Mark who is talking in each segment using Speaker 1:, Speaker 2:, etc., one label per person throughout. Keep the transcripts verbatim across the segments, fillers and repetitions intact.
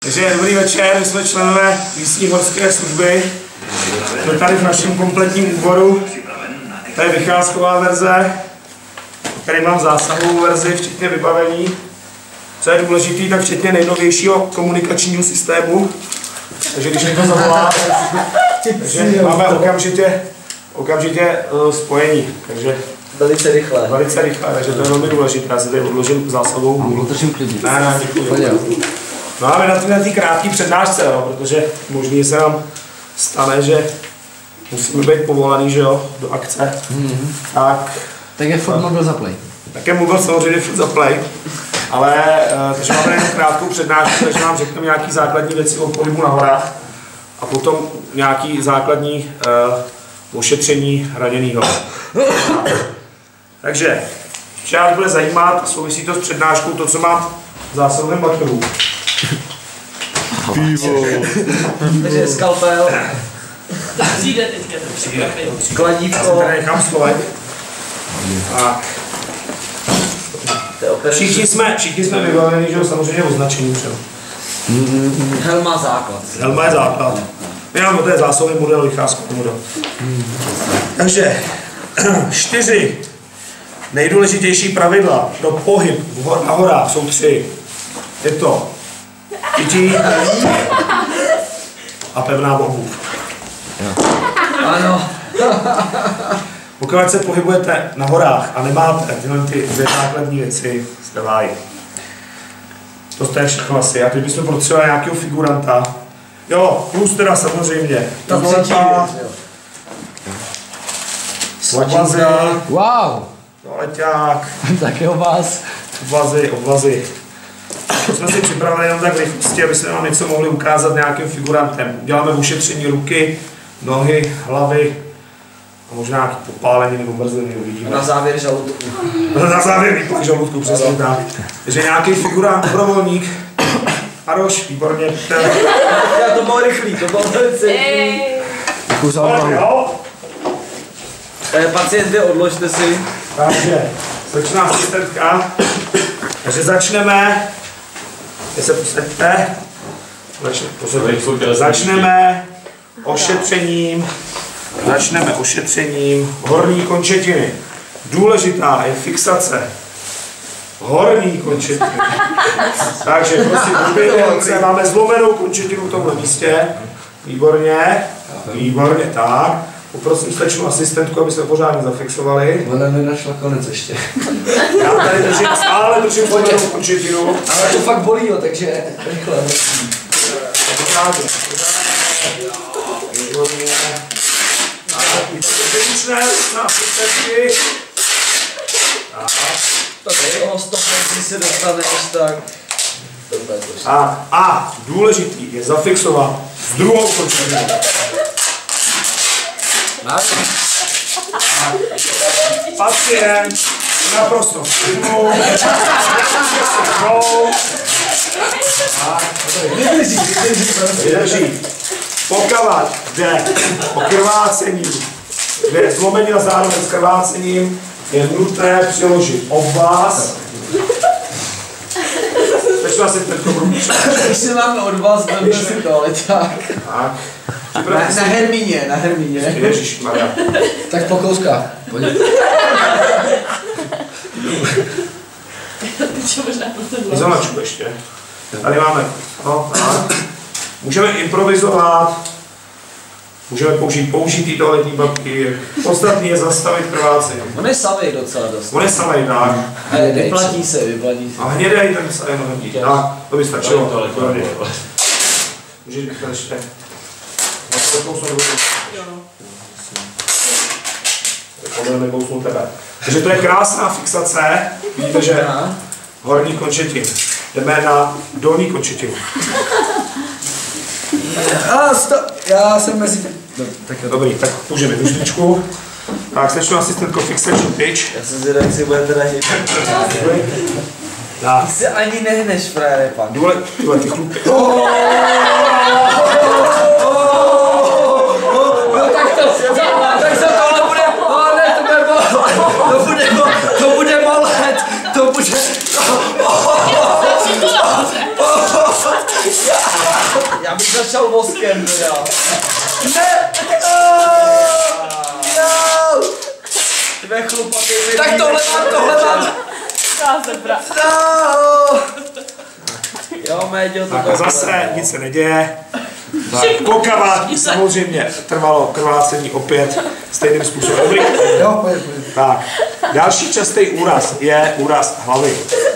Speaker 1: Takže dobrý večer, my jsme členové místní horské služby. Jsme tady v našem kompletním úboru. To je vycházková verze. Tady mám zásahovou verzi, včetně vybavení. Co je důležité, tak včetně nejnovějšího komunikačního systému. Takže když někdo zavolá, takže máme okamžitě, okamžitě uh, spojení. Takže
Speaker 2: velice rychle.
Speaker 1: Velice rychle, takže to je velmi důležité. Já si tady odložím zásahovou hůl.
Speaker 3: Držím klidně.
Speaker 1: Ne, ne, děkuji. No a my na té krátké přednášce, no, protože možná se nám stane, že musíme být povolaný, že jo, do akce. Mm-hmm. Tak,
Speaker 3: tak je furt mobil za play.
Speaker 1: Tak je mobil samozřejmě furt za play. Ale uh, takže máme jenom krátkou přednášku, takže vám řekneme nějaké základní věci o pohybu na horách a potom nějaké základní uh, ošetření raněného. Takže, vše vás bude zajímat, souvisí to s přednáškou, to, co mám v zásadovém bateru.
Speaker 2: Pivo. Takže skalpel.
Speaker 4: Přijde teďka.
Speaker 2: Kladívko.
Speaker 1: Já si tady nechám schovat. Tak. Všichni jsme, všichni jsme vybavení, že jo, samozřejmě označení třeba.
Speaker 2: Mm, helma základ.
Speaker 1: Helma je základ. Já, no to je zásobný model, vycházkový model. Mm. Takže, čtyři nejdůležitější pravidla pro pohyb na horách jsou tři. Je to pití a pevná obuv.
Speaker 2: Ano.
Speaker 1: Pokud se pohybujete na horách a nemáte tyhle ty dvě základní věci, jste váji. To je všechno asi. A teď bychom potřebovali nějakého figuranta. Jo, plus teda samozřejmě.
Speaker 2: Ta třetí věc, jo.
Speaker 1: Obvazy.
Speaker 3: Wow.
Speaker 1: Leťák.
Speaker 3: Tak je o vás.
Speaker 1: Obvazy, obvazy. To jsme si připravili jenom tak rychlosti, aby jsme vám něco mohli ukázat nějakým figurantem. Děláme ošetření ruky, nohy, hlavy a možná nějaký popálení nebo mrzliny, uvidíme.
Speaker 2: Na závěr žaludku.
Speaker 1: Na závěr výplach žaludku, přesně tak. Takže nějaký figurant, dobrovolník. Aroš, výborně.
Speaker 2: Já to bylo rychlý, to bylo velice rychlý.
Speaker 3: Děkuji za odvahu.
Speaker 2: Pacienty, odložte si.
Speaker 1: Takže, začíná asistentka. Takže začneme. Když se posaďte. Začneme ošetřením. Začneme ošetřením horní končetiny. Důležitá je fixace horní končetiny. Takže prosím, ruce, máme zlomenou končetinu v tomhle místě. Výborně. Výborně, tak. Poprosím slečnu asistentku, aby jsme pořádně zafixovali.
Speaker 3: Ona nenašla konec ještě.
Speaker 1: Já tady držím, stále držím zlomenou končetinu.
Speaker 3: Ale to fakt bolí, jo, takže rychle.
Speaker 1: Pořádně. Výborně. Vyučné na asistentky.
Speaker 2: Tak toho stopne, když se dostaneš, tak...
Speaker 1: A, a důležitý je zafixovat s druhou končetinou. Pacient naprosto vstydnou. Vydrží, vydrží. Pokud jde o krvácení, kde zlomenina zároveň s krvácením, je nutné přiložit obvaz. Začnu asi tento průček.
Speaker 2: Když se máme od vás, to si to, ale tak.
Speaker 1: Tak.
Speaker 2: Na, na Hermíně, na Hermíně.
Speaker 1: Ježišmarja.
Speaker 3: Tak po kouskách. Pojď.
Speaker 1: Izonačku ještě. Tady máme. No, tak. Můžeme improvizovat. Můžeme použít použitý toaletní papír. Podstatný je zastavit krvácení.
Speaker 2: On je savej docela dost.
Speaker 1: On je samej, tak.
Speaker 2: Ale vyplatí se, vyplatí se.
Speaker 1: A hnědej ten se jenom hodí. Tak, to by stačilo. Můžeš bych ještě. Nekousnu tebe. Takže to je krásná fixace. Vidíte, že horní končetin. Jdeme na dolní končetinu.
Speaker 3: A stop. Já jsem mezi... No,
Speaker 1: tak dobrý, tak můžeme dušličku. Tak, slečnu asistentko fixation pitch.
Speaker 2: Já jsem zvědavý, jak si bude teda hýt. Ty se ani nehneš, frajere, pan.
Speaker 1: Důle, důle, ty chlupy.
Speaker 2: Tak se tohle bude, oh ne, to bude bolet, to bude, to bude bolet, to bude, mám, tohle mám.
Speaker 4: Já jsem brat.
Speaker 2: No. Jo, Méďo, to
Speaker 1: Tak a
Speaker 2: bylo
Speaker 1: zase nic se neděje. Pokavání samozřejmě trvalo krvácení opět stejným způsobem. Dobrý.
Speaker 3: Jo, pojď, pojď.
Speaker 1: Tak, další častý úraz je úraz hlavy.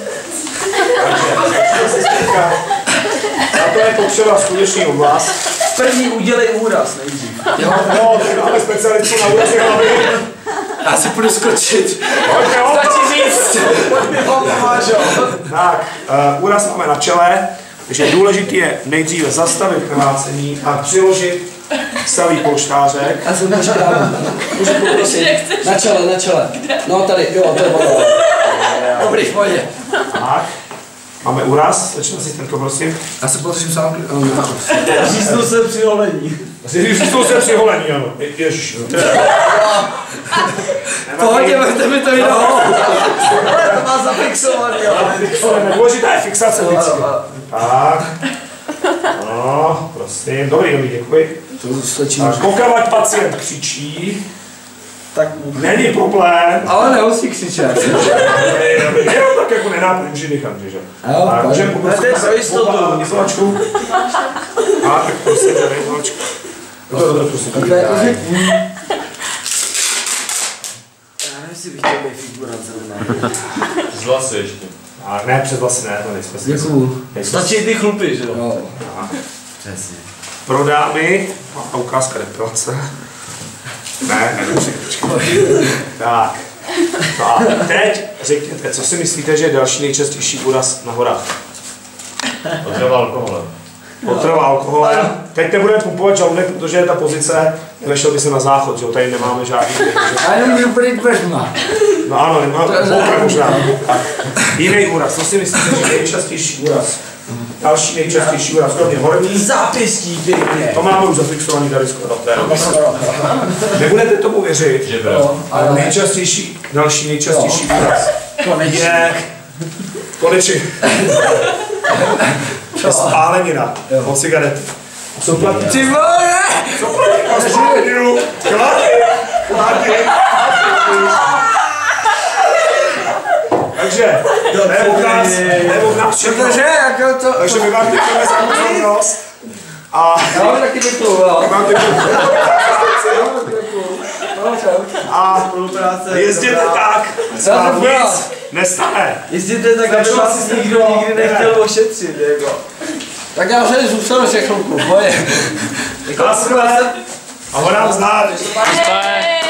Speaker 1: Takže, a to je potřeba skutečný oblast.
Speaker 2: První udělej úraz nejdřív.
Speaker 1: Jo, no, tak máme specialistu na úrazy hlavy.
Speaker 2: Já si půjdu skočit.
Speaker 1: Pojďme o to.
Speaker 2: říct. Pojď mi ho pomážo.
Speaker 1: Tak, uh, úraz máme na čele, takže důležité je nejdříve zastavit krvácení a přiložit celý polštářek.
Speaker 3: Já jsem počkám. Můžu poprosit. Na čele, na čele. No tady, jo, to je ono.
Speaker 2: Dobrý, v pohodě.
Speaker 1: Tak, máme úraz, začnu asistentko, prosím.
Speaker 3: Já se potřím sám.
Speaker 2: Říznu se při holení.
Speaker 1: Říznu se při holení, ano. Ježiš.
Speaker 2: V pohodě, máte mi to jinou. Ale to má zafixovaný.
Speaker 1: Důležitá je fixace vždycky. Tak. No, prosím. Dobrý, dobrý, děkuji.
Speaker 3: To stačí.
Speaker 1: Pokud pacient křičí,
Speaker 2: Tak
Speaker 1: není problém.
Speaker 3: Ale nemusí křičet.
Speaker 1: Jenom tak jako nenápadně, může dýchat, že?
Speaker 3: Jo,
Speaker 1: Tak, můžeme
Speaker 2: to
Speaker 1: poprosit
Speaker 2: je pro jistotu.
Speaker 1: izolačku. A tak prosím, tady izolačku. To je dobře, prosím.
Speaker 3: To je kozik.
Speaker 2: já nevím, jestli bych chtěl být figurance, ne.
Speaker 5: Z vlasy ještě.
Speaker 1: A ne, před vlasy ne, to nejsme si.
Speaker 3: Děkuju.
Speaker 2: Stačí ty chlupy, že jo?
Speaker 3: Jo.
Speaker 2: Přesně.
Speaker 1: Pro dámy, a ukázka depilace. Ne, ne, dobře, počkej. Tak. No a teď řekněte, co si myslíte, že je další nejčastější úraz na horách?
Speaker 5: Otrava alkoholem.
Speaker 1: Otrava alkoholem. Teď nebudeme pumpovat žaludek, protože je ta pozice, nešel by se na záchod, že jo, tady nemáme žádný.
Speaker 3: A jenom můžu být bežma.
Speaker 1: No ano, nemáme, boka možná. Tak. Jiný úraz, co si myslíte, že je nejčastější úraz? Další nejčastější úraz, kromě horní.
Speaker 2: Zápěstí, pěkně.
Speaker 1: To máme už zafixovaný tady skoro. Nebudete tomu věřit,
Speaker 5: Že brat.
Speaker 1: ale nejčastější, další nejčastější úraz
Speaker 2: Konečně.
Speaker 1: je konečně. Je spálenina od cigarety. Co platí?
Speaker 2: Ty vole!
Speaker 1: Co platí na spáleninu? Klady! Klady! Takže, to je od nás, to je od nás všechno.
Speaker 3: Protože jako to...
Speaker 1: Takže my vám děkujeme za pozornost. A
Speaker 3: Já vám taky děkuju, jo.
Speaker 1: vám děkujeme. A
Speaker 2: Spolupráce.
Speaker 1: jezděte tak, se vám nic nestane.
Speaker 2: Jezděte tak, aby
Speaker 1: Začala
Speaker 2: vás
Speaker 1: si
Speaker 2: nikdo
Speaker 1: někdo-
Speaker 2: nikdy nechtěl ošetřit, jako.
Speaker 3: Tak já už zůstanu ještě chvilku, pojď.
Speaker 1: Naschle. A ho nám znát.
Speaker 4: Hey!